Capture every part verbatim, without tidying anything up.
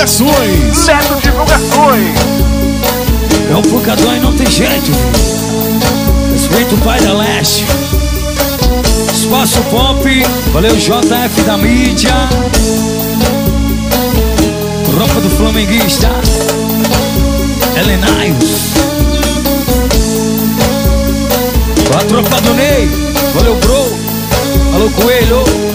Divulgações. Neto Divulgações. É um pancadão e não tem jeito. Respeito o pai da leste. Espaço Pop. Valeu J F da mídia. Tropa do Flamenguista. Helenaios. A tropa do Ney. Valeu bro. Alô Coelho.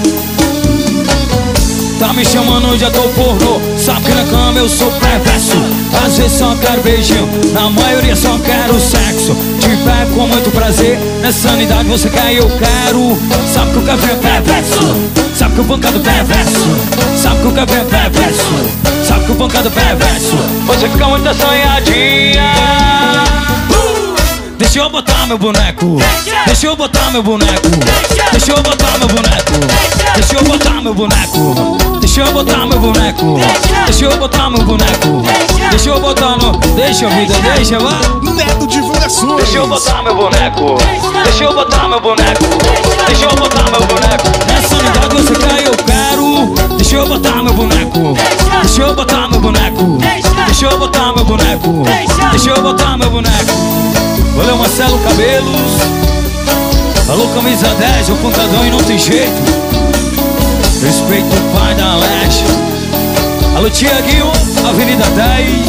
Tá me chamando, já tô pornô. Sabe que na cama eu sou perverso. Às vezes só quero beijinho, na maioria só quero sexo. Te pego com muito prazer, nessa sanidade você quer e eu quero. Sabe que o cabelo é perverso. Sabe que o pancado é perverso. Sabe que o cabelo é perverso. Sabe que o pancado é perverso. Você fica muito assanhadinha. Deixa eu botar meu boneco. Deixa eu botar meu boneco. Deixa eu botar meu boneco. Deixa eu botar meu boneco. Deixa eu botar meu boneco. Deixa eu botar meu boneco. Deixa eu botar no. Deixa vida, deixa, vá. Neto Divulgações. Deixa eu botar meu boneco. Deixa eu botar meu boneco. Deixa eu botar meu boneco. Nessa unidade você quer, eu quero. Deixa eu botar meu boneco. Deixa eu botar meu boneco. Deixa eu botar meu boneco. Deixa eu botar meu boneco. Valeu Marcelo Cabelos. Alô camisa dez, o pancadão e não tem jeito. Respeito o pai da leste. Alô Tiaguinho, Avenida dez.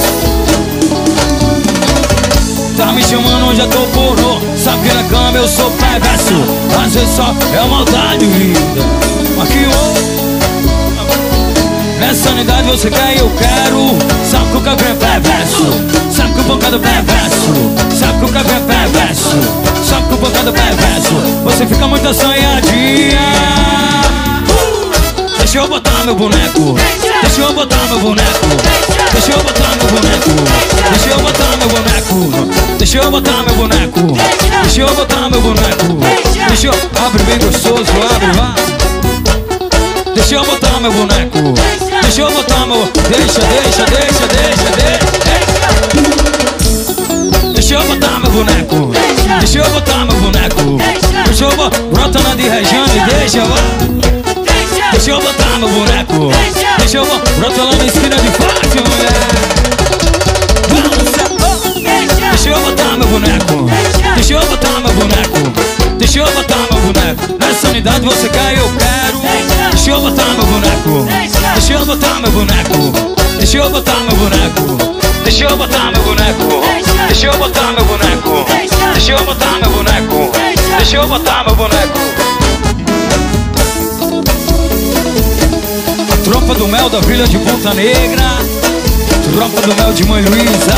Tá me chamando, já tô pornô. Sabe que na cama eu sou perverso. Às vezes só é maldade, vida. Aqui ó. Nessa unidade você quer e eu quero. Sabe que o cabelo é perverso. Sabe que o pancado é perverso. Sabe que o cabelo é perverso. Sabe que o pancado é perverso. Você fica muito assanhadinha. Deixa eu botar meu boneco. Deixa eu botar meu boneco. Deixa eu botar meu boneco. Deixa eu botar meu boneco. Deixa eu botar meu boneco. Deixa eu botar meu boneco. Deixa eu... Abre bem gostoso, abre, vá. Deixa eu botar meu boneco. Deixa eu botar meu... Deixa, deixa, deixa, deixa, deixa. Deixa eu botar meu boneco. Deixa eu botar meu boneco. Deixa eu botar... Brota na de Regiane, deixa, vá. Deixa eu botar meu boneco. Deixa eu botar... Brota lá na esquina de Fátima, mulher. Deixa eu botar meu boneco. Deixa eu botar meu boneco. Deixa eu botar meu boneco. Nessa unidade você quer, eu quero. Deixa eu botar meu boneco. Deixa eu botar meu boneco. Deixa eu botar meu boneco. Deixa eu botar meu boneco. Deixa eu botar meu boneco. Deixa eu botar meu boneco. Deixa eu botar meu boneco. A tropa do mel da Vila de Ponta Negra. Tropa do mel de Mãe Luísa.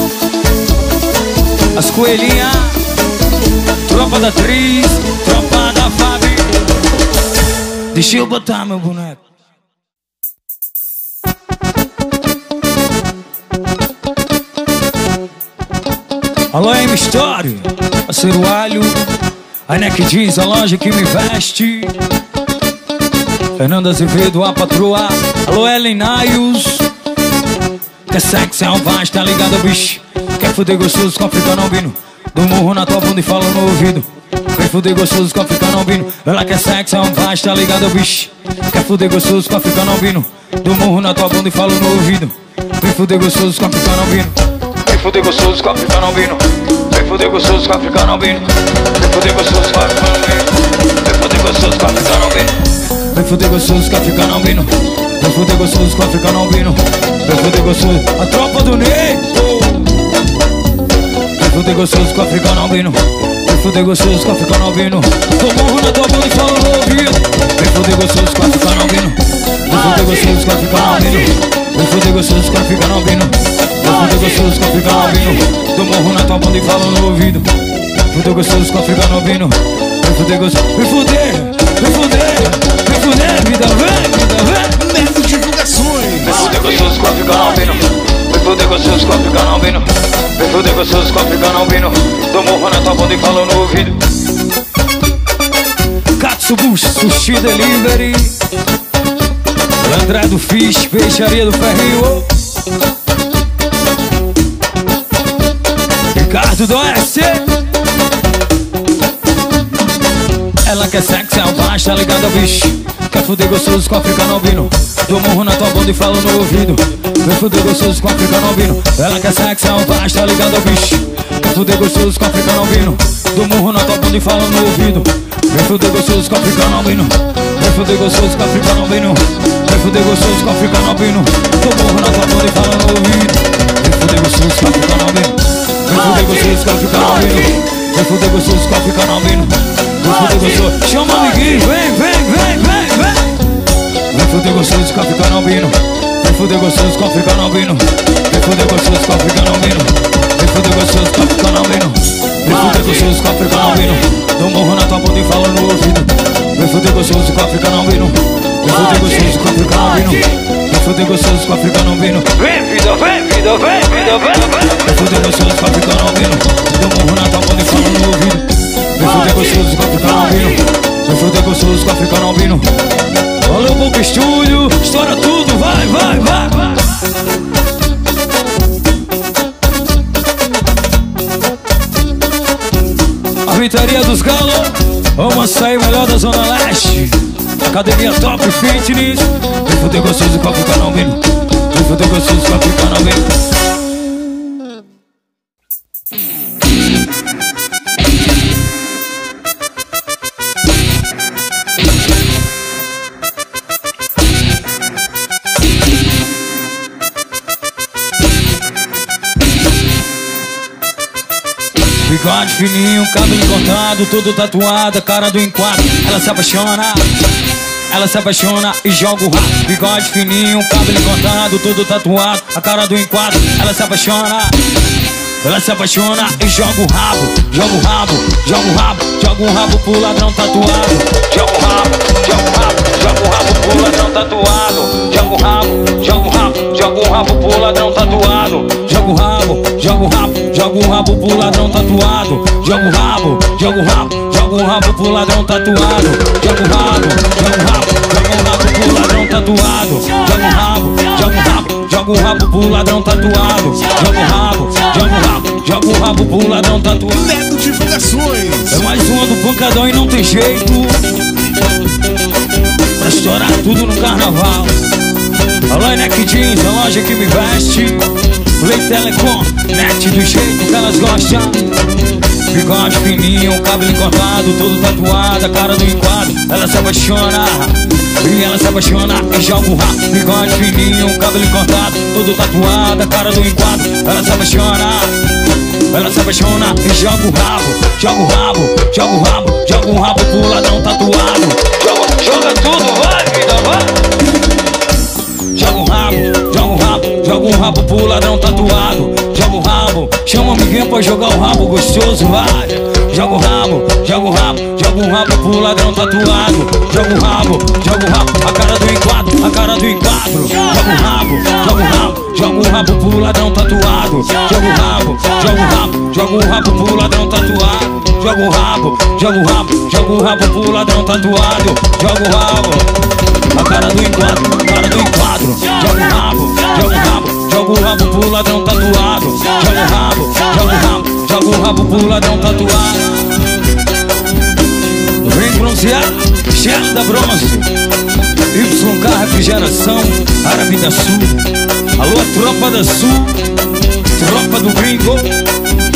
As coelhinhas. Tropa da atriz. Tropa da Fabi. Deixa eu botar meu boneco. Alô, M-Story, parceiro Alho, a Neck Jeans, a loja que me veste. Fernanda Azevedo, a patroa. Alô, Ellen Naios. Quer sexo, é um vai, tá ligado, bicho. Quer fuder gostoso com africano albino. Do murro na tua bunda e fala no ouvido. Quer fuder gostoso com africano albino. Ela quer sexo, é um vai, tá ligado, bicho. Quer fuder gostoso com africano albino. Do murro na tua bunda e fala no ouvido. Quer fuder gostoso com africano albino. Vem fuder gostoso com africano albino. Vem fuder gostoso com africano albino. Vem fuder gostoso com africano albino. Vem fuder gostoso com africano albino. Vem fuder gostoso com africano albino. Vem fuder gostoso com africano albino. Vem fuder gostoso. A tropa do Ney. Vem fuder gostoso com africano albino. Vem fuder gostoso com africano albino. Tô morro na tua bunda e falo no ouvido. Vem fuder gostoso com africano albino. Vem fuder gostoso com africano albino. Vem fuder gostoso com africano albino. Vem fuder gostoso com africano albino. Tô morro na tua bunda e falo no ouvido. Fuder gostoso com africano albino. Vem fuder gostoso. Vem fuder, vem fuder, vem fuder, vida, vem, vida, vem. Neto Divulgações. Vem fuder gostoso com africano albino. Vem fuder gostoso com africano albino. Vem fuder gostoso com africano albino. Tô morro na tua bunda e falo no ouvido. Katsubushi, Sushi Delivery. André do Fish, Peixaria do Ferrinho. Ricardo do S. Ela quer sexo, é um baixo, tá ligado ao bicho. Quer fuder gostoso com africano albino. Dou murro na tua bunda e falo no ouvido. Vem fuder gostoso com africano albino. Ela quer sexo, vai, tá ligado ao bicho. Quer fuder gostoso com africano albino. Dou murro na tua bunda e falo no ouvido. Vem fuder gostoso com africano albino. Vem fuder gostoso com africano albino. Vem fuder gostoso com africano albino. Dou murro na tua bunda e falo no ouvido. Vem fuder gostoso com africano albino. Vem fuder gostoso com africano albino. Vem fuder gostoso com africano albino. Vem fuder gostoso. Chama o amiguinho, vem, vem, vem, vem, vem. Vem fuder gostoso com africano albino. Vem fuder gostoso com africano albino. Vem fuder gostoso com africano albino. Vem fuder gostoso com africano albino. Vem fuder gostoso com africano albino. Dou um morro na tua bunda e falo no ouvido. Vem fuder gostoso com africano albino. Vem fuder gostoso com africano albino. Vem fuder gostoso com africano albino. Vem vida, vem vida, vem vida, vem, vem. Vem fuder gostoso com africano albino. Dou um morro na tua bunda e falo no ouvido. Vem fuder gostoso com africano albino. Vem fuder gostoso com africano albino. Valeu, Boca Estúdio, estoura tudo, vai, vai, vai, vai. A Vitaria dos Galos, vamos sair melhor da Zona Leste. Academia Top Fitness. Vem fuder gostoso com africano albino. Vem fuder gostoso com africano albino. Bigode fininho, cabelo cortado, todo tatuado, cara do enquadro. Ela se apaixona, ela se apaixona e joga o rabo. Bigode fininho, cabelo cortado, todo tatuado, a cara do enquadro. Ela se apaixona, ela se apaixona e joga o rabo. Joga o rabo, joga o rabo, joga o rabo pro ladrão tatuado. Joga o rabo, joga o rabo, joga o rabo pro ladrão tatuado. Joga o rabo, joga o rabo, joga o rabo pro ladrão tatuado. Joga o rabo, joga o rabo, joga o rabo pro ladrão tatuado. Joga o rabo, joga o rabo, joga o rabo pro ladrão tatuado. Joga o rabo, joga o rabo, joga o rabo pro ladrão tatuado. Joga o rabo, joga o rabo, joga o rabo pro ladrão tatuado. Joga o rabo, joga o rabo, joga o rabo pro ladrão tatuado. Neto Divulgações. É mais uma do pancadão e não tem jeito pra estourar tudo no carnaval. Alô, Neck Jeans, a loja que me veste. Play Telecom, net do jeito que elas gostam. Bigode fininho, cabelo cortado, todo tatuado, a cara do enquadro. Ela se apaixona, e ela se apaixona e joga o rabo. Bigode fininho, cabelo cortado, todo tatuado, a cara do enquadro. Ela se apaixona, ela se apaixona e joga o rabo. Joga o rabo, joga o rabo, joga o rabo pro ladrão tatuado. Joga, joga tudo, vai vida, vai. Joga o rabo, joga o rabo, joga o rabo pro ladrão tatuado. Joga o rabo, chama o amiguinho pra jogar o rabo gostoso, vai. Joga o rabo, joga o rabo, joga o rabo pro ladrão tatuado. Joga o rabo, joga o rabo, a cara do enquadro, a cara do enquadro. Joga o rabo, joga o rabo, joga o rabo pro ladrão tatuado. Joga o rabo, joga o rabo, joga o rabo pro ladrão tatuado. Joga o rabo, joga o rabo, joga o rabo pro ladrão tatuado. Joga o rabo, a cara do enquadro, a cara do enquadro. Joga o rabo, joga o rabo, joga o rabo pro ladrão tatuado. Joga o rabo, joga o rabo, joga o rabo pro ladrão tatuado. Vem bronzeado, cheiro da bronze. Y K Refrigeração, Árabe da Sul. Alô, a tropa da Sul, tropa do gringo.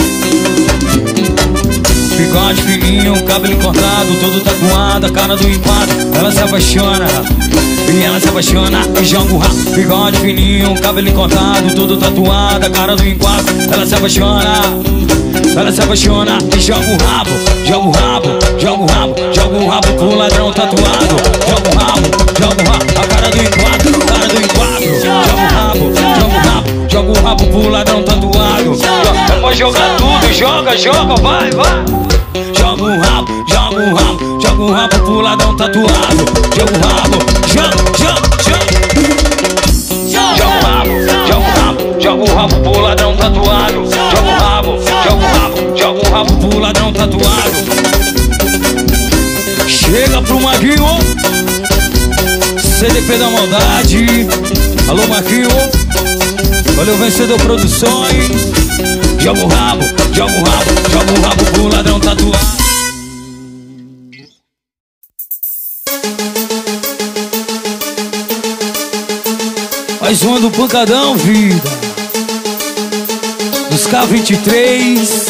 Bigode fininho, cabelo cortado, todo tatuado, a cara do enquadro. Ela se apaixona, e ela se apaixona e joga o rabo. Bigode fininho, cabelo cortado, todo tatuado, a cara do enquadro. Ela se apaixona, ela se apaixona e joga o rabo. Joga o rabo, joga o rabo, joga o rabo pro ladrão tatuado. Joga o rabo, joga o rabo, a cara do enquadro, a cara do enquadro. Joga o rabo, joga o rabo, joga o rabo pro ladrão tatuado. É pra jogar tudo, joga, joga, vai, vai. Joga o rabo, joga o rabo, joga o rabo pro ladrão tatuado. Joga o rabo, joga, joga, joga. Joga o rabo, joga o rabo, joga o rabo pro ladrão tatuado. Joga o rabo, joga o rabo, joga o rabo pro ladrão tatuado. Chega pro Maguinho, C D P da Maldade. Alô, Maguinho, valeu, Vencedor Produções. Joga o rabo, joga o rabo, joga o rabo pro ladrão tatuado. Mais uma do pancadão, vida. Dos K vinte e três.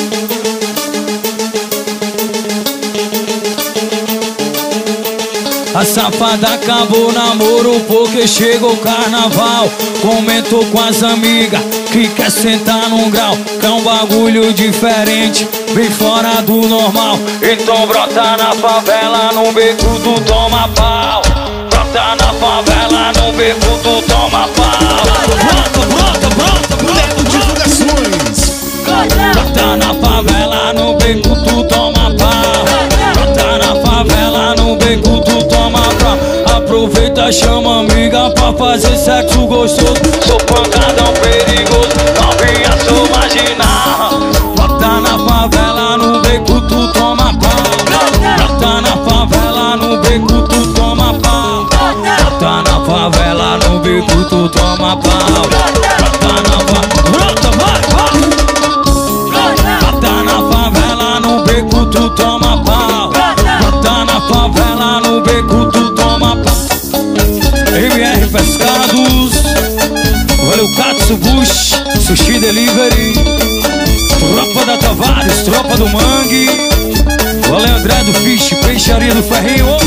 A safada acabou o namoro porque chegou o carnaval. Comentou com as amigas que quer sentar num grau, que é um bagulho diferente, bem fora do normal. Então brota na favela, no beco tu toma pau. Brota na favela, no beco tu toma pau. Brota, brota, brota, brota, Divulgações. brota na favela, no beco tu toma pau. Brota na favela, no beco tu toma pau. Aproveita, chama amiga pra fazer sexo gostoso. Sou pancadão perigoso, novinha, sou marginal. Brota na favela, no beco tu toma pau. Brota na favela, no beco tu toma pau. Brota na favela, no beco tu toma pau. Brota na favela, brota, vai, vai. Brota na favela, no beco tu toma pau. Brota na favela, no beco tu toma pau. M R Pescados, valeu Katsu Bush, Sushi Delivery, Tropa da Tavares, Tropa do Mangue, valeu André do Fish, Peixaria do Ferrinho.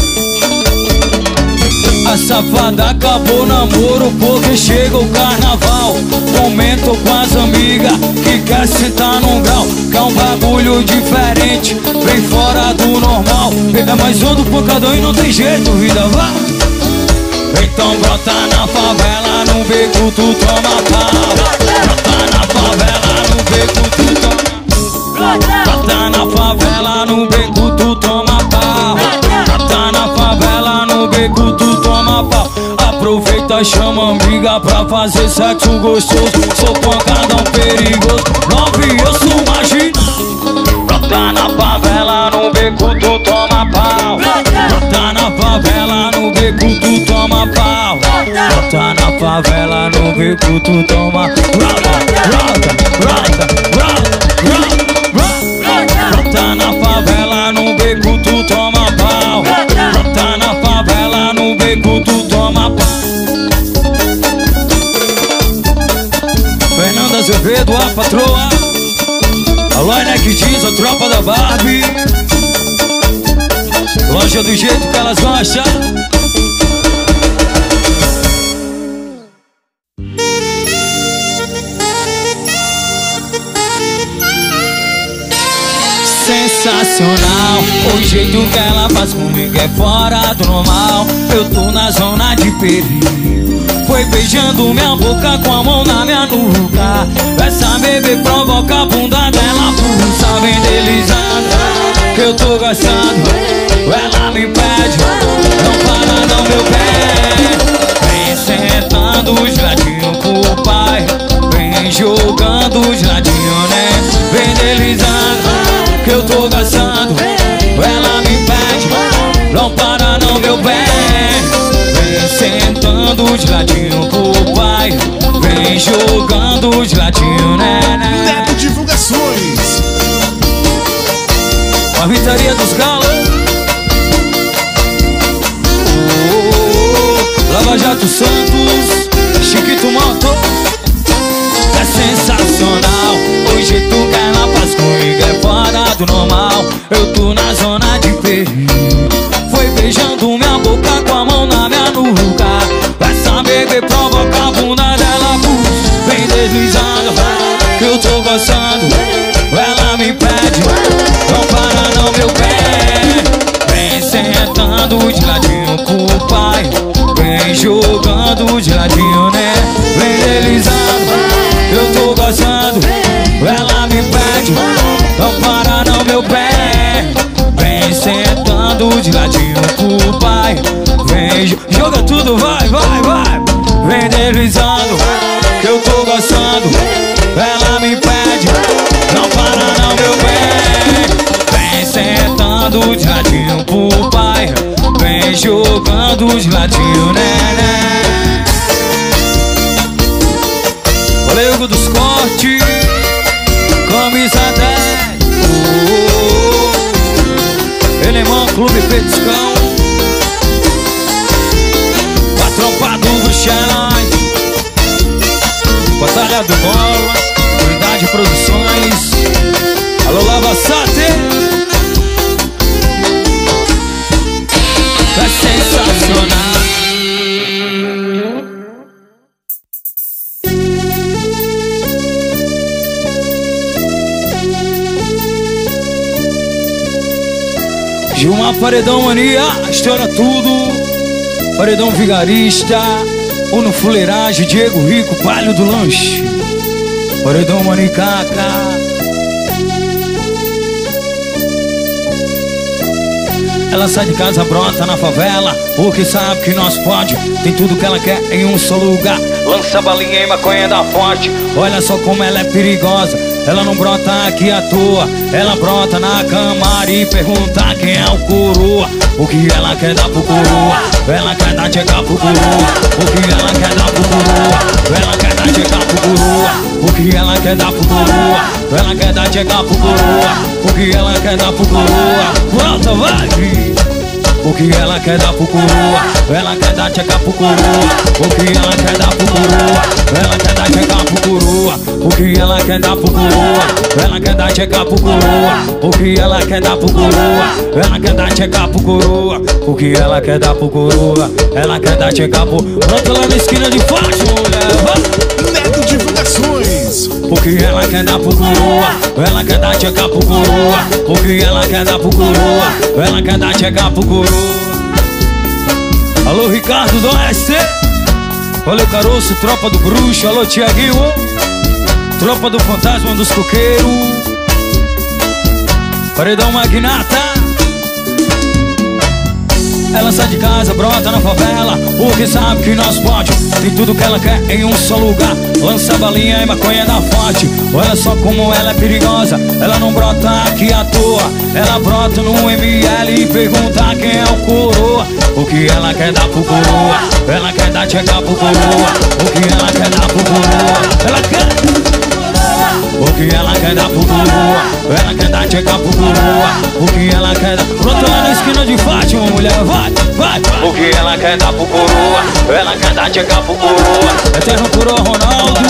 A safada acabou o namoro porque chega o carnaval. Comento com as amigas que quer sentar num grau, que é um bagulho diferente, bem fora do normal. É mais um do pancadão e não tem jeito, vida, vai. Então brota na favela, no beco tu toma pau. Brota na favela, no beco tu toma. Brota na favela, no beco tu toma pau. Brota na favela, no beco tu toma pau. Aproveita, chama amiga pra fazer sexo gostoso. Sou pancadão perigoso, novinha, eu sou marginal. Brota na favela, no beco tu toma pau. Brota na favela, no beco tu toma pau. Brota na favela, no beco tu toma. Brota, brota, brota, brota, brota. Brota na favela, no beco tu toma pau. Brota na favela, no beco tu toma pau. Fernanda Azevedo, a patroa. Alô, Neck Jeans, a tropa da Barbie. Loja do jeito que elas gostam. Sensacional, o jeito que ela faz comigo é fora do normal. Eu tô na zona de perigo. Foi beijando minha boca com a mão na minha nuca. Essa bebê provoca a bunda dela, pulsa, vem deslizando, que eu tô gostando. Ela me pede, não para não, meu pé. Vem sentando os ladinhos pro pai, vem jogando os ladinhos, né? Vem deslizando, que eu tô gastando. Ela me pede, não para não, meu pé. Vem sentando os ladinhos pro pai, vem jogando os ladinhos, né? Neto Divulgações. A Vitaria dos Galos. Lava Jato Santos, Chiquito Moto. É sensacional, o jeito que ela faz comigo é fora do normal. Eu tô na zona de perigo. Foi beijando minha boca com a mão na minha nuca. Essa bebê provoca a bunda dela, puxa, vem deslizando, que eu tô gostando. Ela me pede, não para não, meu pé. Vem sentando de ladinho pro pai, vem jogando de ladinho, né? Vem deslizando, eu tô gostando. Ela me pede, não para não, meu pé. Vem sentando de ladinho pro pai, vem joga tudo, vai, vai, vai. Vem deslizando, que eu tô gostando. Ela me pede, não para não, meu pé. Vem sentando de ladinho pro pai, vem jogando de ladinho, né, né? Valeu, Hugo dos Cortes, camisa dez. Oh, oh. Elemão, Clube Petiscão, a tropa do Bruxelas. Batalha do Bola, Unidade Produções. Alô, Lava Sate. Tá sensacional. Gilmar Paredão Mania, estoura tudo. Paredão Vigarista, Uno Fuleiragem, Diego Rico, Palio do Lanche. Paredão Manicaca. Ela sai de casa, brota na favela, porque sabe que nós pode. Tem tudo que ela quer em um só lugar. Lança balinha e maconha da forte. Olha só como ela é perigosa. Ela não brota aqui à toa. Ela brota na câmara e pergunta quem é o coroa. O que ela quer dar pro coroa? Ela quer dar chegar pro coroa. O que ela quer dar pro coroa? Ela quer dar chegar pro coroa. O que ela quer dar pro coroa? Ela quer dar chegar pro coroa. O que ela quer dar pro coroa? Pronto, vai! O que ela quer dar pro coroa? Ela quer dar chegar pro coroa. O que ela quer dar pro coroa? Ela quer dar chegar pro coroa. O que ela quer dar pro coroa? Ela quer dar chegar pro coroa. O que ela quer dar pro coroa? Ela quer dar chegar pro coroa. O que ela quer dar pro coroa? Ela quer dar chegar pro... Pronto, lá na esquina de Fátima, mulher. Neto Divulgações. O que ela quer dar pro coroa? Ela quer dar chegar pro coroa. O que ela quer dar pro coroa? Ela quer dar chegar pro coroa. Alô, Ricardo do Oeste. Valeu, Caroço, Tropa do Bruxo. Alô, Tiaguinho, Tropa do Fantasma dos Coqueiros. Paredão Magnata. Ela sai de casa, brota na favela, porque sabe que nós pode. Tem tudo que ela quer em um só lugar. Lança balinha e maconha da forte. Olha só como ela é perigosa. Ela não brota aqui à toa. Ela brota no M L e pergunta quem é o coroa. O que ela quer dar pro coroa? Ela quer dar chegar pro coroa. O que ela quer dar pro coroa? Ela quer... O que ela quer dar pro coroa? Ela quer dar chegar pro coroa. O que ela quer dar... Pronto, lá na esquina de Fátima, mulher, vai, vai. O que ela quer dar pro coroa? Ela quer dar chegar pro coroa. Eterno coroa Ronaldo.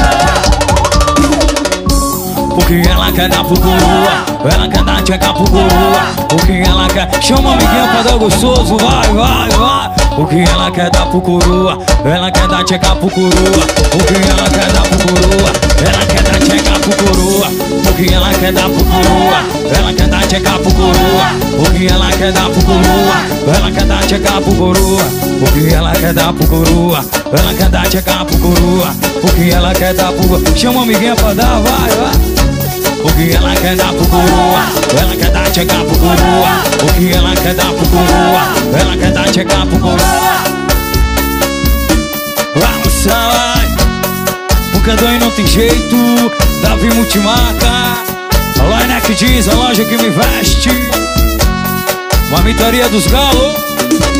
O que ela quer dar pro coroa? Ela quer dar chegar pro coroa. O que ela quer... Chama a amiguinha pra dar gostoso, vai, vai, vai. O que ela quer dar pro coroa? Ela quer dar chegar pro coroa. O que ela quer dar pro coroa? Ela quer dar chegar pro coroa. O que ela quer dar pro coroa? Ela quer dar chegar pro coroa. O que ela quer dar pro coroa? Ela quer dar chegar pro coroa. O que ela quer dar pro coroa? Ela quer dar chegar pro coroa. O que ela quer dar pro coroa? Chama a amiguinha pra dar, vai, vai. O que ela quer dar pro coroa? Ela quer dar chegar pro coroa. O que ela quer dar pro coroa? Ela quer dar chegar pro coroa. Vamos, vai. O Candão não tem jeito. Davi Multimarca. A Loja que diz, a loja que me veste. Marmitaria dos Galos.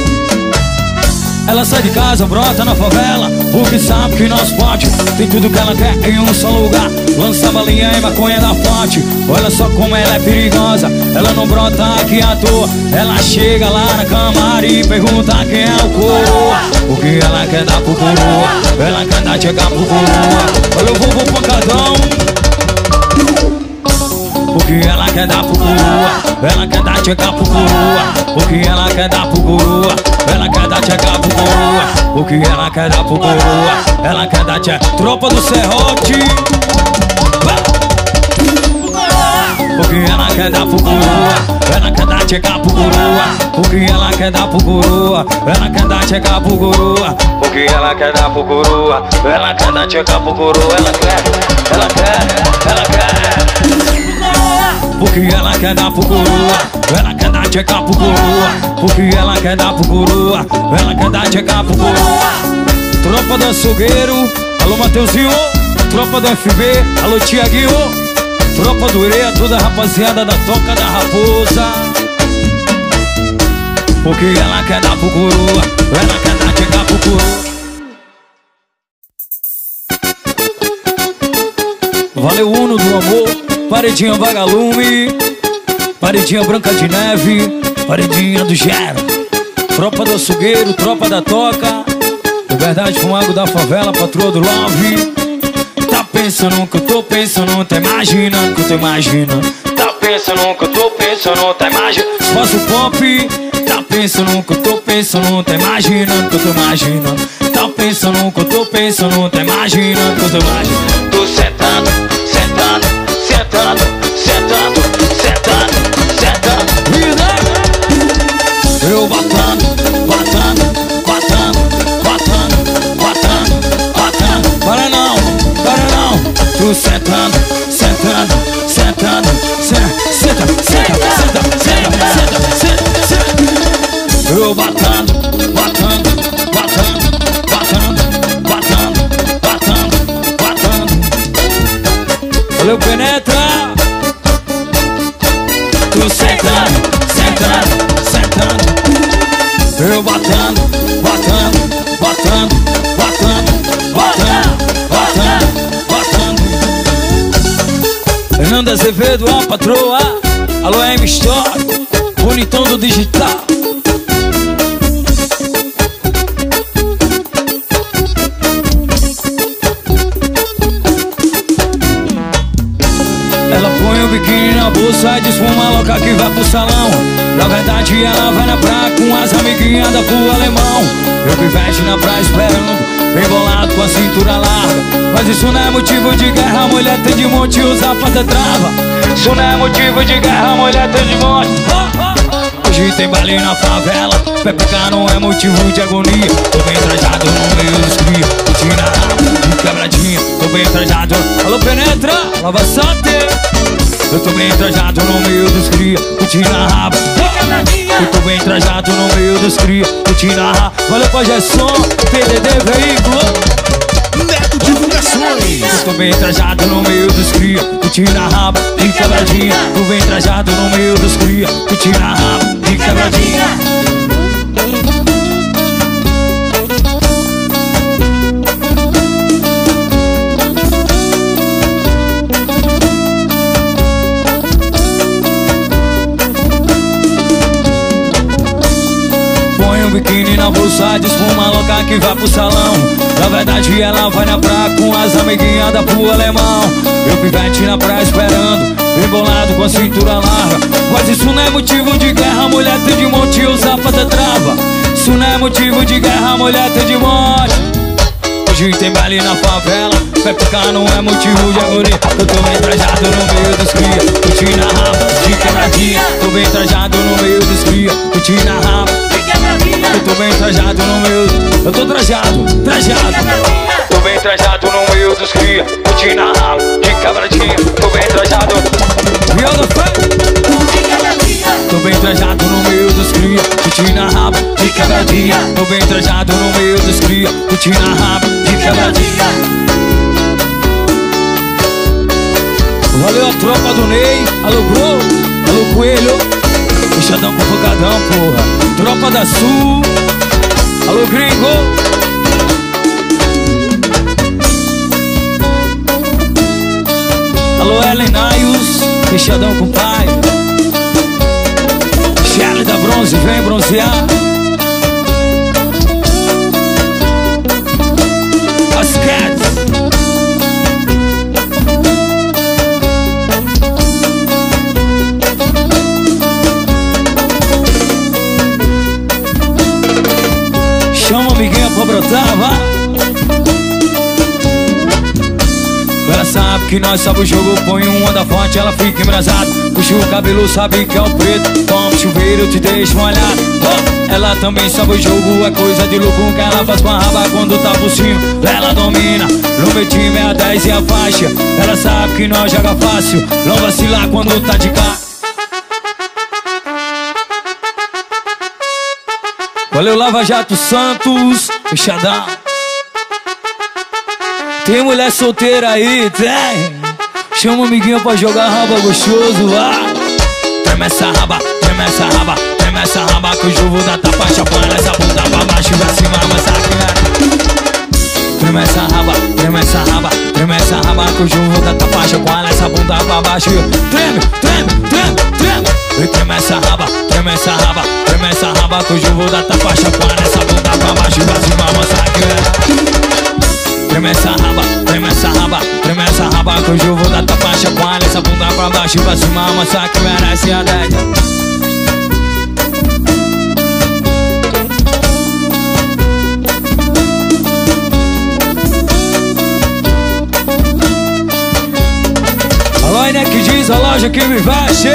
Ela sai de casa, brota na favela, porque sabe que nós pode. Tem tudo que ela quer em um só lugar. Lança balinha e maconha da forte. Olha só como ela é perigosa. Ela não brota aqui à toa. Ela chega lá na câmara e pergunta quem é o coroa. O que ela quer dar pro coroa? Ela quer dar chegar pro coroa. Olha o vovô pancadão. O que ela quer dar pro coroa? Ela quer dar chegar pro coroa. O que ela quer dar pro coroa? Ela quer dar chegar pro coroa. O que ela quer dar pro coroa? Ela quer dar chegar. Tropa do Serrote. O que ela quer dar pro coroa? Ela quer dar chegar pro coroa. O que ela quer dar pro coroa? Ela quer dar chegar pro coroa. O que ela quer dar pro coroa? Ela quer dar chegar pro coroa. Ela quer, ela quer, ela quer. O que ela quer dar pro coroa? Ela quer dar chegar pro coroa. O que ela quer dar pro coroa? Ela quer dar chegar pro coroa. Tropa do Açougueiro. Alô, Mateuzinho. Tropa do F B. Alô, Tiaguinho. Tropa do Ureia, toda a rapaziada da Toca da Raposa. O que ela quer dar pro coroa? Ela quer dar chegar pro coroa. Valeu, Uno do Amor. Paredinha Vagalume. Paredinha Branca de Neve. Paredinha do Gero. Tropa do Açougueiro, tropa da Toca. Liberdade Fumago da Favela, patroa do Love. Tá pensando que eu tô pensando, tá imaginando que eu tô imaginando. Tá pensando que eu tô pensando, tá imaginando. Se fosse o pop, tá pensando que eu tô pensando, tá imaginando que eu tô imaginando. Tá pensando que eu tô pensando, tá imaginando que eu tô imaginando. Tô sentando, sentando, sentando, sentando, sentando, sentando. Eu botando, botando, botando, botando, botando, botando. Para não, para não. Tô sentando, sentando, sentando, senta, senta, senta, senta, senta, senta, senta. Eu botando, botando, botando, botando, botando, botando, botando. Valeu, penetra. Tô sentando, sentando, sentando. Eu botando, botando, botando, botando, botando, botando, botando. Fernando Azevedo, a patroa. Alô, M Store, bonitão do digital. Ela põe o biquíni na bolsa e diz pra uma louca que vai pro salão. Na verdade ela vai na praia com as amiguinhas da pro alemão. Eu pivete na praia esperando, bem bolado com a cintura larga. Mas isso não é motivo de guerra, a mulher tem de monte e usa pata trava. Isso não é motivo de guerra, a mulher tem de monte. Hoje tem baile na favela, pepeca não é motivo de agonia. Tô bem trajado no meio dos cria, curtindo a rabo de quebradinha. Tô bem trajado, alô penetra, lava sante. Eu tô bem trajado no meio dos cria, curtindo a rabo. Eu tô bem trajado no meio dos cria, curtindo a rabo. Valeu pra Gerson, P D D Veículo, Neto Divulgações. eu tô bem trajado no meio dos cria, curtindo a rabo de quebradinha. Tô bem trajado no meio dos cria, curtindo a rabo de quebradinha. Biquíni na bolsa, diz pra uma louca que vai pro salão. Na verdade ela vai na praia com as amiguinhas da pro alemão. Eu pivete na praia esperando, bem bolado com a cintura larga. Mas isso não é motivo de guerra, a mulher tem de monte e usa pata trava. Isso não é motivo de guerra, a mulher tem de monte. Hoje tem baile na favela, pepeca não é motivo de agonia. Eu tô bem trajado no meio dos cria, curtindo a rabo de quebradinha. Tô bem trajado no meio dos cria, curtindo a rabo. Eu tô bem trajado no meio. Eu tô trajado, trajado. Tô bem trajado no meio dos cria, curtindo a rabo de quebradinha. Tô bem trajado. Viola fé. Tô bem trajado no meio dos cria, curtindo a rabo de quebradinha. Tô bem trajado no meio dos cria, curtindo a rabo de quebradinha. Valeu a tropa do Ney. Alô, bro. Alô, Coelho. Fechadão com focadão, porra. Tropa da Sul. Alô, gringo. Alô, Ellen Naios. Fechadão com pai. Shelly da Bronze, vem bronzear. As Cats. Chama a amiguinha pra brotar, vá. Ela sabe que nós sabe o jogo, põe um onda forte, ela fica embrasada. Puxa o cabelo, sabe que é o preto, toma chuveiro, te deixa molhado. Oh, ela também sabe o jogo, é coisa de louco que ela faz com a raba quando tá por cima. Ela domina, no meu time é a dez e a faixa. Ela sabe que nós joga fácil, não vacilar quando tá de cá. Valeu, Lava Jato Santos, fechadão. Tem mulher solteira aí, tem? Chama o amiguinho pra jogar raba gostoso, vá. Treme essa raba, treme essa raba, treme essa raba, que o jogo da tapa chapando essa bunda pra baixo e pra cima, mas aqui. Treme essa raba, treme essa raba, treme essa raba, que o jogo da tapa chapando essa bunda pra baixo. Treme, treme, treme, treme. E treme essa raba, treme essa raba, treme essa raba, que o jogo da tapa chapando essa bunda pra baixo e pra cima, mas aqui. Treme essa raba, treme essa raba, Treme essa raba que hoje eu vou dar tua faixa. Coalha essa bunda pra baixo e pra cima, mostra que merece a dez. Alô, né, que diz a loja que me veste.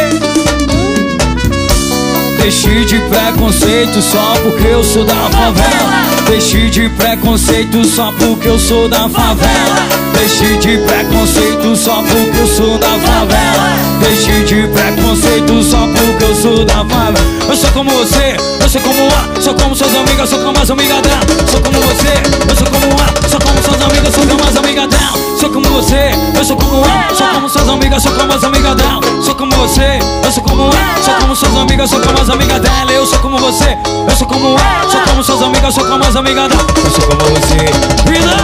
Deixe de preconceito só porque eu sou da favela. Deixe de preconceito só porque eu sou da favela. Deixe de preconceito só porque eu sou da favela. Deixe de preconceito só porque eu sou da favela. Eu sou como você, eu sou como a, sou como suas amigas, sou como as amigas dela. Sou como você, eu sou como a, sou como suas amigas, sou como as amigas dela. Sou como você, eu sou como a, sou como suas amigas, sou como as amigas dela. Sou como você, eu sou como a, sou como suas amigas, sou como as amigas dela. Eu sou como você, eu sou como a, sou como suas amigas, sou como as amigas dela. Eu sou como você, vida.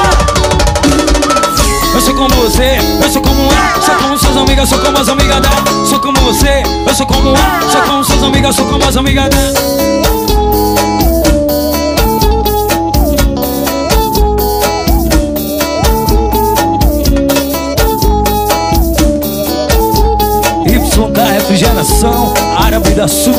Eu sou como você, eu sou como a, sou como suas amigas, sou como as amigas dela. Sou como você, eu sou como a, sou como suas amigas, sou como as amigas dela. Da refrigeração, árabe da sul.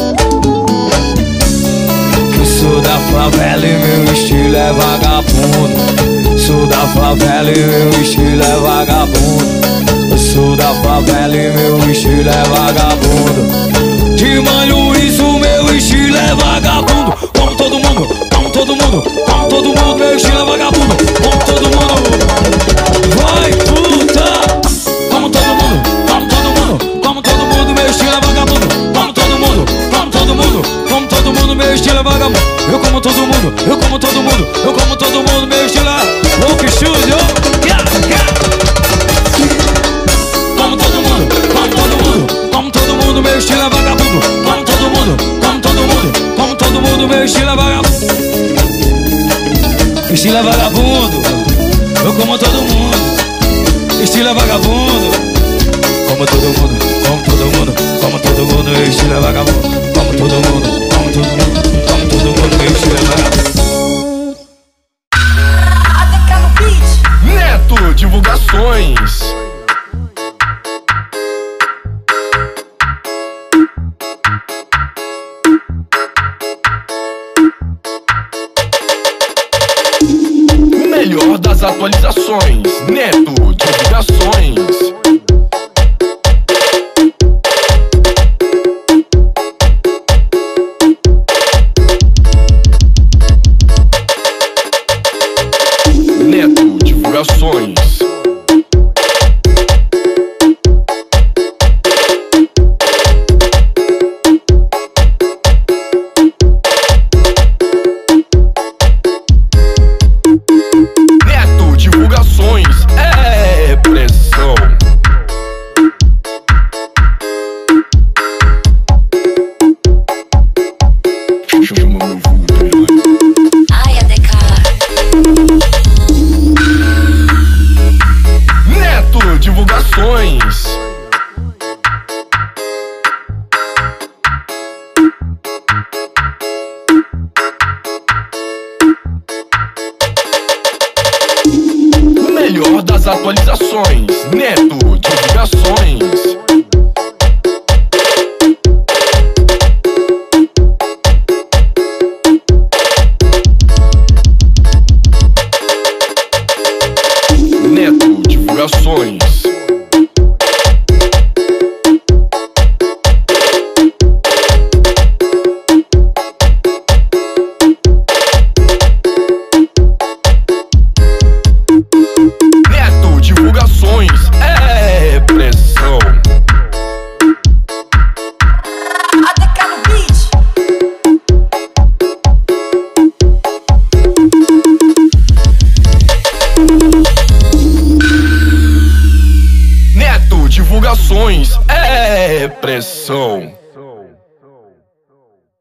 Eu sou da favela e meu estilo é vagabundo. Sou da favela e meu estilo é vagabundo. Eu sou da favela e meu estilo é vagabundo. De Mãe Luiz o meu estilo é vagabundo. Como todo mundo, como todo mundo, como todo mundo, meu estilo é vagabundo. Como todo mundo, vai puta. Como todo mundo, como todo mundo, como todo mundo, meu estilo é vagabundo. Como todo mundo, como todo mundo, como todo mundo, meu estilo é vagabundo. Eu como todo mundo, eu como todo mundo, eu como todo mundo, meu estilo é Walk Studio. Yeah, yeah. Como todo mundo, como todo mundo, como todo mundo, meu estilo é vagabundo. Como todo mundo, como todo mundo, como todo mundo, meu estilo é vagabundo. Estilo é vagabundo, eu como todo mundo. Estilo é vagabundo. Como todo mundo, como todo mundo, como todo mundo, meu estilo é vagabundo. Como todo mundo, como todo mundo, como todo mundo, meu estilo é vagabundo. A D K no beat. Neto Divulgações. O melhor das atualizações. Neto Divulgações. Neto Divulgações. Neto Divulgações é pressão. Ai, A D K. Neto Divulgações. O melhor das atualizações. Neto Divulgações. Neto Divulgações. Neto Divulgações é pressão. A D K no beat. Neto Divulgações é pressão.